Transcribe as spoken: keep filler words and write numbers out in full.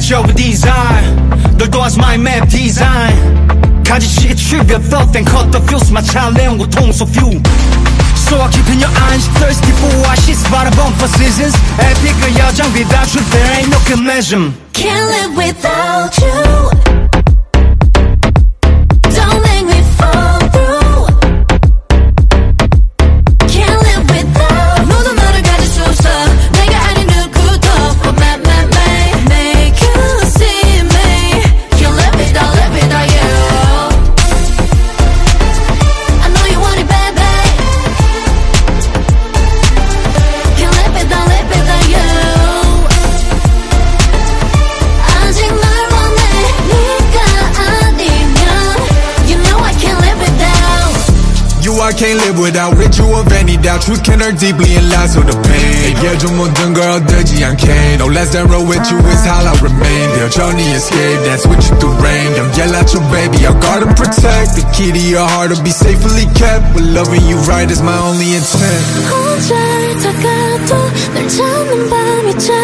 of design 널 도와서 my map design 가지치기 trivia thought then cut the fuse 마 찰레온 고통 so few So I keep in your eyes thirsty for what she's about to bump for seasons Epic 여정 without you there ain't no good measure Can't live without you Don't make me fall through Can't live without 너도 나를 가질 수 없어 내가 아닌 누구도 But man, man, man Make you see me Can't live without, live without you I know you want it bad, bad Can't live without, live without you 아직 날 원해 네가 아니면 You know I can't live without You I can't live without rid you of any doubt Truth can hurt deeply and last of the pain Yeah 좀 모든 걸 얻지 않게 No less than real with you is how I remain 여전히 escape dance with you through rain Don't yell at your baby I'll guard and protect The key to your heart will be safely kept But loving you right is my only intent 혼자 다가도 널 찾는 밤이 참